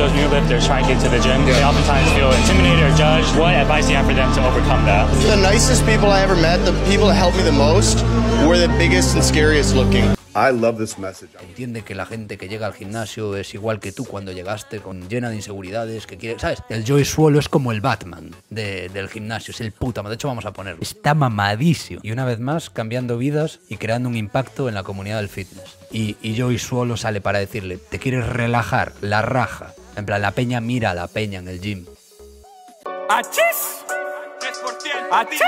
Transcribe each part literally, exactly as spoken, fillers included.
those new lifters trying to get to the gym, yeah. they oftentimes feel intimidated or judged. What advice do you have for them to overcome that? The nicest people I ever met, the people that helped me the most, were the biggest and scariest looking. I love this message. Entiende que la gente que llega al gimnasio es igual que tú cuando llegaste, con llena de inseguridades, que quiere, ¿sabes? El Joey Suolo es como el Batman de, del gimnasio, es el puta, de hecho vamos a ponerlo. Está mamadísimo. Y una vez más, cambiando vidas y creando un impacto en la comunidad del fitness. Y, y Joey Suolo sale para decirle, ¿te quieres relajar? La raja. En plan, la peña mira a la peña en el gym. ¡Achis! ¡Achis!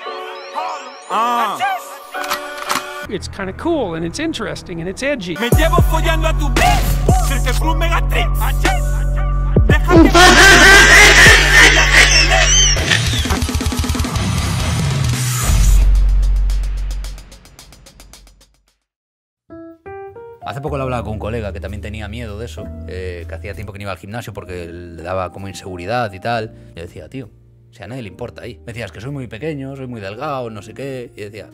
¡Ah! It's kind of cool and it's interesting and it's edgy. Me llevo follando a tu bitch. Cirque Cruz Megatrix. Déjame. Hace poco lo hablaba con un colega que también tenía miedo de eso, eh, que hacía tiempo que no iba al gimnasio porque le daba como inseguridad y tal. Y yo decía, tío, o sea, a nadie le importa ahí. Me decías que soy muy pequeño, soy muy delgado, no sé qué. Y decía,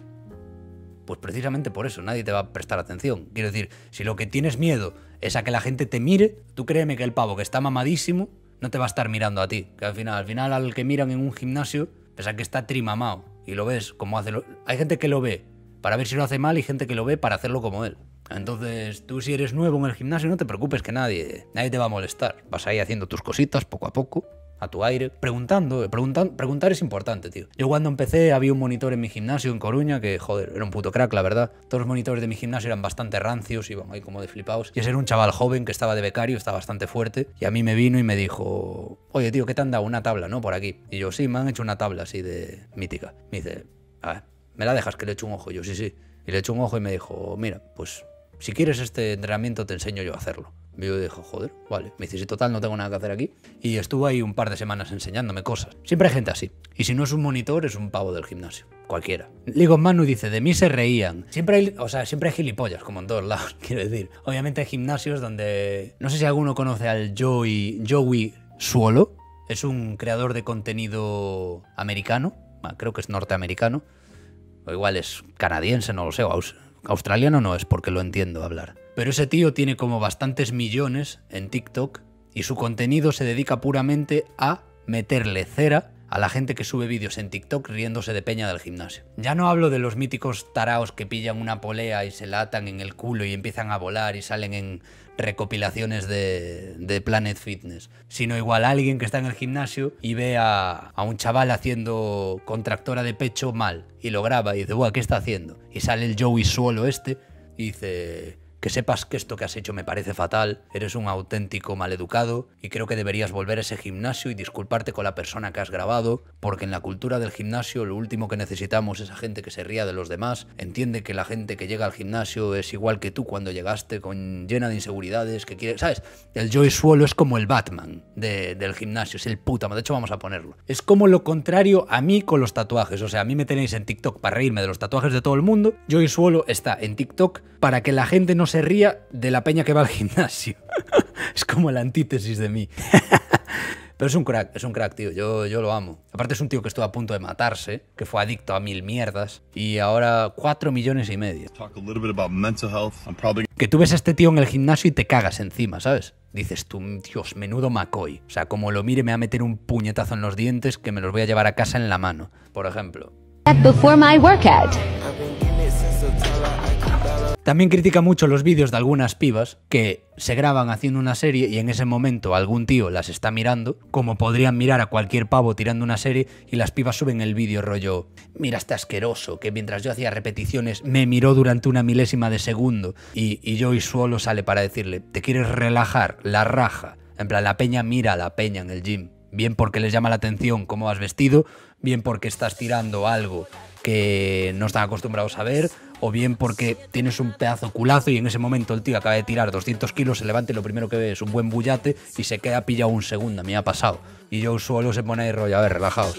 pues precisamente por eso, nadie te va a prestar atención. Quiero decir, si lo que tienes miedo es a que la gente te mire, tú créeme que el pavo que está mamadísimo no te va a estar mirando a ti. Que al final, al final al que miran en un gimnasio, pese que está trimamado y lo ves como hace... Lo... Hay gente que lo ve para ver si lo hace mal y gente que lo ve para hacerlo como él. Entonces, tú si eres nuevo en el gimnasio, no te preocupes que nadie, nadie te va a molestar. Vas ahí haciendo tus cositas poco a poco, a tu aire, preguntando, preguntan, preguntar es importante, tío. Yo cuando empecé había un monitor en mi gimnasio en Coruña que, joder, era un puto crack, la verdad. Todos los monitores de mi gimnasio eran bastante rancios, iban ahí como de flipados. Y ese era un chaval joven que estaba de becario, estaba bastante fuerte. Y a mí me vino y me dijo, oye, tío, ¿qué te han dado? Una tabla, ¿no? Por aquí. Y yo, sí, me han hecho una tabla así de mítica. Me dice, a ver, ¿me la dejas que le echo un ojo? Y yo, sí, sí. Y le echo un ojo y me dijo, mira, pues si quieres este entrenamiento te enseño yo a hacerlo. Y yo dije, joder, vale. Me dice, si total no tengo nada que hacer aquí. Y estuve ahí un par de semanas enseñándome cosas. Siempre hay gente así. Y si no es un monitor, es un pavo del gimnasio. Cualquiera. Ligon Manu dice, de mí se reían. Siempre hay, o sea, siempre hay gilipollas, como en todos lados, quiero decir. Obviamente hay gimnasios donde... No sé si alguno conoce al Joey, Joey Suolo. Es un creador de contenido americano. Bueno, creo que es norteamericano. O igual es canadiense, no lo sé. O aus australiano no es, porque lo entiendo hablar. Pero ese tío tiene como bastantes millones en TikTok y su contenido se dedica puramente a meterle cera a la gente que sube vídeos en TikTok riéndose de peña del gimnasio. Ya no hablo de los míticos taraos que pillan una polea y se la atan en el culo y empiezan a volar y salen en recopilaciones de, de Planet Fitness, sino igual alguien que está en el gimnasio y ve a, a un chaval haciendo contractora de pecho mal y lo graba y dice, buah, ¿qué está haciendo? Y sale el Joey Suolo este y dice... Que sepas que esto que has hecho me parece fatal, eres un auténtico maleducado y creo que deberías volver a ese gimnasio y disculparte con la persona que has grabado, porque en la cultura del gimnasio lo último que necesitamos es a gente que se ría de los demás. Entiende que la gente que llega al gimnasio es igual que tú cuando llegaste, con llena de inseguridades, que quiere... ¿Sabes? El Joey Suolo es como el Batman de, del gimnasio, es el puta, de hecho vamos a ponerlo. Es como lo contrario a mí con los tatuajes, o sea, a mí me tenéis en TikTok para reírme de los tatuajes de todo el mundo, Joey Suolo está en TikTok para que la gente no se ría de la peña que va al gimnasio. Es como la antítesis de mí. Pero es un crack, es un crack, tío. Yo, yo lo amo. Aparte es un tío que estuvo a punto de matarse, que fue adicto a mil mierdas, y ahora cuatro millones y medio. Que tú ves a este tío en el gimnasio y te cagas encima, ¿sabes? Dices tú, Dios, menudo McCoy. O sea, como lo mire me va a meter un puñetazo en los dientes que me los voy a llevar a casa en la mano, por ejemplo. Before my workout. También critica mucho los vídeos de algunas pibas que se graban haciendo una serie y en ese momento algún tío las está mirando, como podrían mirar a cualquier pavo tirando una serie, y las pibas suben el vídeo rollo, mira este asqueroso que mientras yo hacía repeticiones me miró durante una milésima de segundo, y, y Joey Suolo sale para decirle, ¿te quieres relajar? La raja. En plan, la peña mira a la peña en el gym, bien porque les llama la atención cómo has vestido, bien porque estás tirando algo que no están acostumbrados a ver, o bien porque tienes un pedazo culazo y en ese momento el tío acaba de tirar doscientos kilos, se levanta y lo primero que ve es un buen bullate y se queda pillado un segundo, a mí me ha pasado. Y yo solo se pone ahí rollo, a ver, relajaos.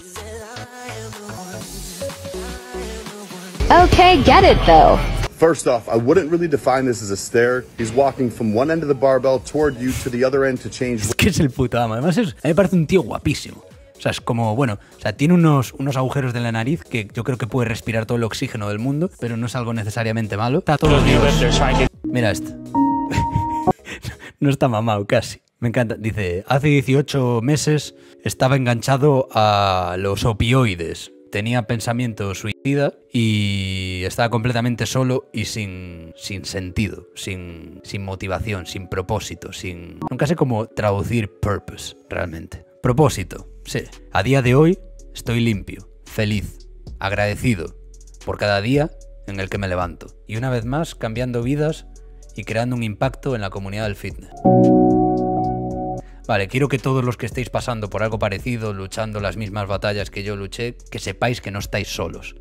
Okay, get it though. First off, I wouldn't really define this as a stare. He's walking from one end of the barbell toward you to the other end to change. Es que es el puto amo. Además, es, a mí me parece un tío guapísimo. O sea, es como, bueno, o sea, tiene unos, unos agujeros de la nariz que yo creo que puede respirar todo el oxígeno del mundo, pero no es algo necesariamente malo. Está todos los días. Mira este. No está mamado casi. Me encanta. Dice, hace dieciocho meses estaba enganchado a los opioides. Tenía pensamiento suicida y estaba completamente solo y sin, sin sentido, sin, sin motivación, sin propósito, sin... Nunca sé cómo traducir purpose, realmente. Propósito, sí. A día de hoy estoy limpio, feliz, agradecido por cada día en el que me levanto. Y una vez más, cambiando vidas y creando un impacto en la comunidad del fitness. Vale, quiero que todos los que estéis pasando por algo parecido, luchando las mismas batallas que yo luché, que sepáis que no estáis solos.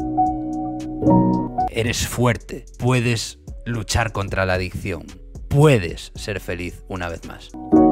Eres fuerte, puedes luchar contra la adicción, puedes ser feliz una vez más.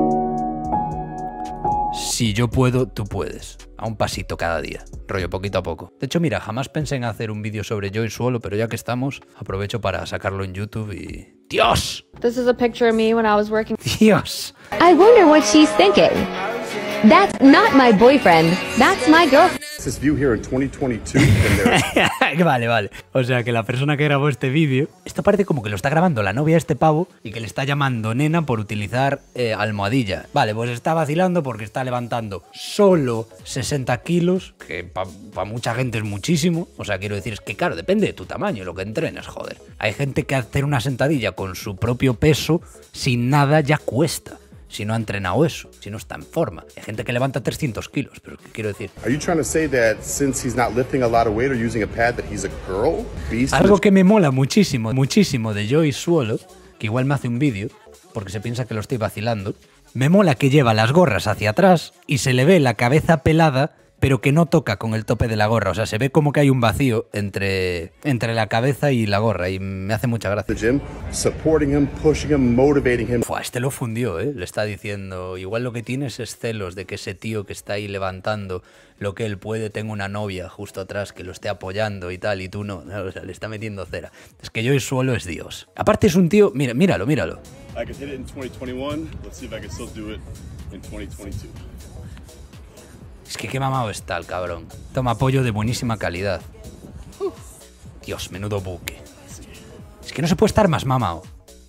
Si yo puedo, tú puedes. A un pasito cada día, rollo poquito a poco. De hecho, mira, jamás pensé en hacer un vídeo sobre Joy Swallow, pero ya que estamos, aprovecho para sacarlo en YouTube y... ¡Dios! This is a picture of me when I was working. ¡Dios! I wonder what she's thinking. That's not my boyfriend. That's my girlfriend. This view here in twenty twenty-two. And Vale, vale. O sea, que la persona que grabó este vídeo... Esto parece como que lo está grabando la novia de este pavo y que le está llamando nena por utilizar eh, almohadilla. Vale, pues está vacilando porque está levantando solo sesenta kilos, que para pa mucha gente es muchísimo. O sea, quiero decir, es que claro, depende de tu tamaño, lo que entrenes, joder. Hay gente que hacer una sentadilla con su propio peso, sin nada, ya cuesta. Si no ha entrenado eso, si no está en forma. Hay gente que levanta trescientos kilos, pero ¿qué quiero decir? are you trying to say that since he's not lifting a lot of weight or using a pad that he's a girl? Beast? Algo que me mola muchísimo, muchísimo de Joy Swallow, que igual me hace un vídeo, porque se piensa que lo estoy vacilando, me mola que lleva las gorras hacia atrás y se le ve la cabeza pelada, pero que no toca con el tope de la gorra. O sea, se ve como que hay un vacío entre, entre la cabeza y la gorra y me hace mucha gracia. The gym, supporting him, pushing him, motivating him. Fua, este lo fundió, ¿eh? Le está diciendo, igual lo que tienes es celos de que ese tío que está ahí levantando lo que él puede, tenga una novia justo atrás que lo esté apoyando y tal, y tú no. O sea, le está metiendo cera. Es que Joy Swallow es Dios. Aparte es un tío, mira, míralo, míralo. I could hit it in twenty twenty-one. Let's see if I can still do it in twenty twenty-two. Es que qué mamado está el cabrón. Toma apoyo de buenísima calidad. Dios, menudo buque. Es que no se puede estar más mamado.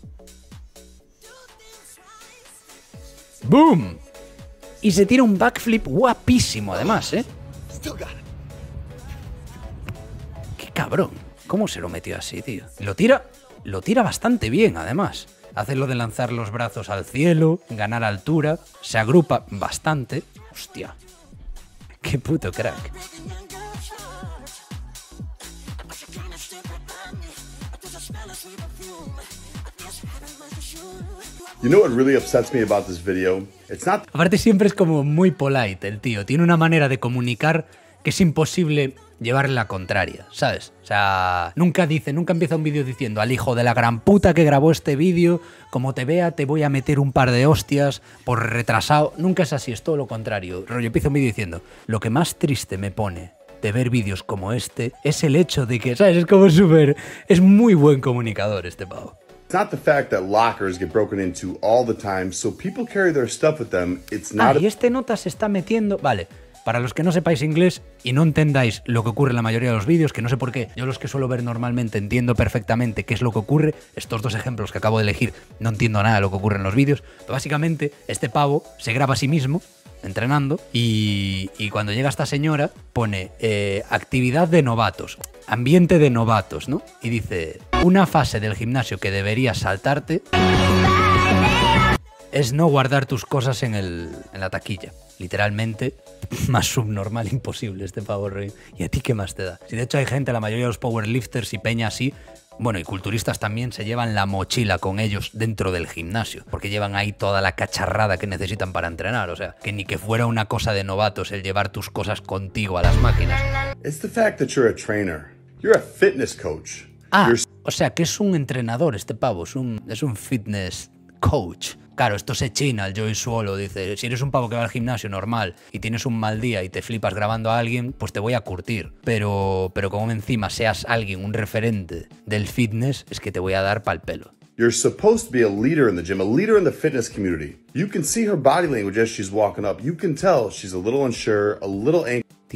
¡Boom! Y se tira un backflip guapísimo además, ¿eh? ¡Qué cabrón! ¿Cómo se lo metió así, tío? Lo tira, lo tira bastante bien además. Hace lo de lanzar los brazos al cielo, ganar altura, se agrupa bastante. Hostia. ¡Qué puto crack! You know what really upsets me about this video? It's not... Aparte siempre es como muy polite el tío. Tiene una manera de comunicar que es imposible llevarle la contraria, ¿sabes? O sea, nunca dice, nunca empieza un vídeo diciendo al hijo de la gran puta que grabó este vídeo, como te vea te voy a meter un par de hostias por retrasado. Nunca es así, es todo lo contrario. Rollo, empieza un vídeo diciendo, lo que más triste me pone de ver vídeos como este es el hecho de que, ¿sabes? Es como súper... Es muy buen comunicador este pavo. It's not the fact that lockers get broken into all the time, so people carry their stuff with them. It's not... Ah, y este nota se está metiendo... Vale, para los que no sepáis inglés y no entendáis lo que ocurre en la mayoría de los vídeos, que no sé por qué, yo los que suelo ver normalmente entiendo perfectamente qué es lo que ocurre. Estos dos ejemplos que acabo de elegir no entiendo nada de lo que ocurre en los vídeos. Pero básicamente, este pavo se graba a sí mismo entrenando y, y cuando llega esta señora pone eh, actividad de novatos, ambiente de novatos, ¿no? Y dice, una fase del gimnasio que deberías saltarte es no guardar tus cosas en, el, en la taquilla. Literalmente, más subnormal imposible este pavo rey. ¿Y a ti qué más te da? Si de hecho hay gente, la mayoría de los powerlifters y peña así, bueno, y culturistas también, se llevan la mochila con ellos dentro del gimnasio, porque llevan ahí toda la cacharrada que necesitan para entrenar. O sea, que ni que fuera una cosa de novatos el llevar tus cosas contigo a las máquinas. It's the fact that you're a trainer. You're a fitness coach. Ah, You're... o sea, que es un entrenador este pavo, es un, es un fitness coach. Claro, esto se china el Joy Swallow, dice, si eres un pavo que va al gimnasio normal y tienes un mal día y te flipas grabando a alguien, pues te voy a curtir. Pero, pero como encima seas alguien, un referente del fitness, es que te voy a dar pa'l pelo. You're supposed to be a leader in the gym, a leader in the fitness community. You can see her body language as she's walking up. You can tell she's a little unsure, a little anxious. Dice,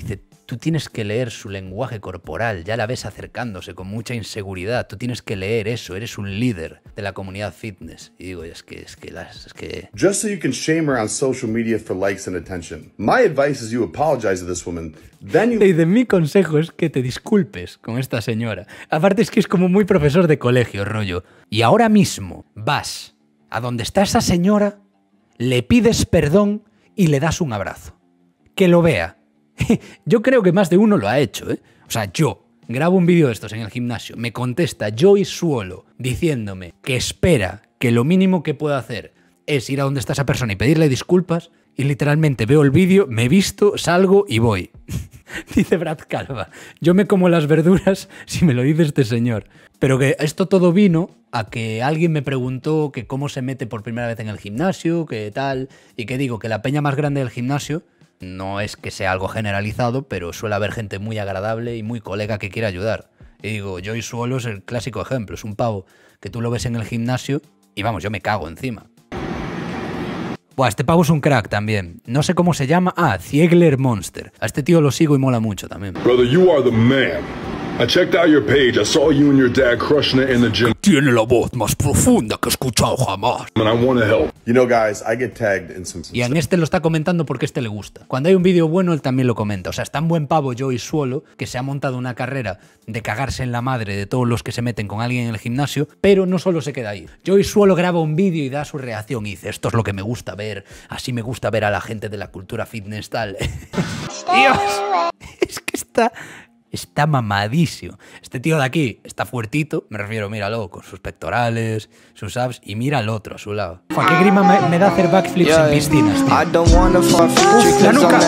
tú tienes que leer su lenguaje corporal, ya la ves acercándose con mucha inseguridad, tú tienes que leer eso, eres un líder de la comunidad fitness. Y digo, es que, es que, las, es que... Just so you can shame her on social media for likes and attention. My advice is you apologize to this woman, then you... Y de mi consejo es que te disculpes con esta señora. Aparte es que es como muy profesor de colegio, rollo. Y ahora mismo vas a donde está esa señora, le pides perdón y le das un abrazo. Que lo vea. Yo creo que más de uno lo ha hecho, ¿eh? O sea, yo grabo un vídeo de estos en el gimnasio, me contesta Joey Suolo diciéndome que espera que lo mínimo que puedo hacer es ir a donde está esa persona y pedirle disculpas, y literalmente veo el vídeo, me visto, salgo y voy. Dice Brad Calva, yo me como las verduras si me lo dice este señor. Pero que esto todo vino a que alguien me preguntó que cómo se mete por primera vez en el gimnasio, que tal, y que digo que la peña más grande del gimnasio no es que sea algo generalizado, pero suele haber gente muy agradable y muy colega que quiere ayudar. Y digo, Joey Suolo es el clásico ejemplo, es un pavo que tú lo ves en el gimnasio y vamos, yo me cago encima. Buah, este pavo es un crack también. No sé cómo se llama. Ah, Ziegler Monster. A este tío lo sigo y mola mucho también. Brother, you are the man. I checked out your page. I saw you and your dad crushing it in the gym. Tiene la voz más profunda que he escuchado jamás. And I want to help. You know, guys, I get tagged in some... Y en este lo está comentando porque este le gusta. Cuando hay un vídeo bueno, él también lo comenta. O sea, es tan buen pavo Joey Suolo que se ha montado una carrera de cagarse en la madre de todos los que se meten con alguien en el gimnasio, pero no solo se queda ahí. Joey Suolo graba un vídeo y da su reacción y dice, esto es lo que me gusta ver, así me gusta ver a la gente de la cultura fitness tal. Dios, es que está... Está mamadísimo. Este tío de aquí está fuertito, me refiero, míralo, con sus pectorales, sus abs, y mira al otro a su lado. Fua, qué grima me, me da hacer backflips en piscinas, tío. Uf, la nuca.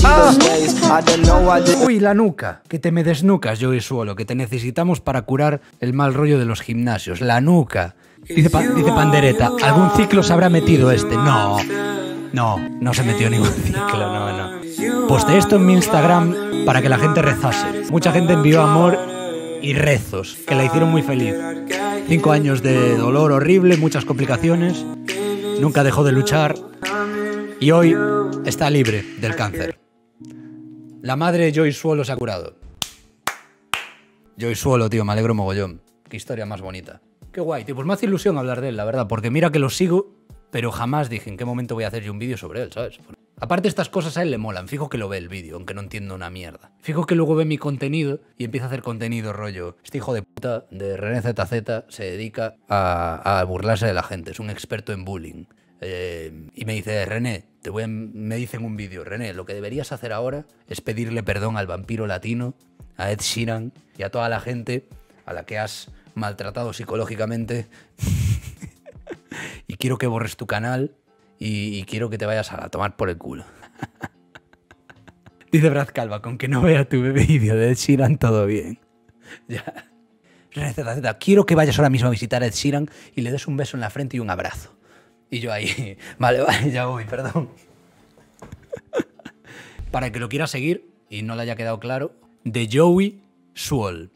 ¡Ah! Uy, la nuca. Que te me desnucas, Joey Suolo, que te necesitamos para curar el mal rollo de los gimnasios. La nuca. Dice, pa dice Pandereta, ¿algún ciclo se habrá metido este? No. No, no se metió ningún ciclo, no, no. Posté esto en mi Instagram para que la gente rezase. Mucha gente envió amor y rezos, que la hicieron muy feliz. Cinco años de dolor horrible, muchas complicaciones. Nunca dejó de luchar. Y hoy está libre del cáncer. La madre de Joey Suolo se ha curado. Joey Suolo, tío, me alegro mogollón. Qué historia más bonita. Qué guay, tío. Pues me hace ilusión hablar de él, la verdad. Porque mira que lo sigo, pero jamás dije en qué momento voy a hacer yo un vídeo sobre él, ¿sabes? Aparte, estas cosas a él le molan. Fijo que lo ve el vídeo, aunque no entiendo una mierda. Fijo que luego ve mi contenido y empieza a hacer contenido rollo. Este hijo de puta de René Z Z se dedica a, a burlarse de la gente. Es un experto en bullying. Eh, y me dice, René, te voy a, me dice en un vídeo, René, lo que deberías hacer ahora es pedirle perdón al vampiro latino, a Ed Sheeran y a toda la gente a la que has maltratado psicológicamente. Y quiero que borres tu canal y, y quiero que te vayas a tomar por el culo. Dice Brad Calva, con que no vea tu vídeo de Ed Sheeran todo bien. Ya. Z Z, quiero que vayas ahora mismo a visitar a Ed Sheeran y le des un beso en la frente y un abrazo. Y yo ahí, vale, vale, ya voy, perdón. Para el que lo quiera seguir y no le haya quedado claro, de Joey Suolo.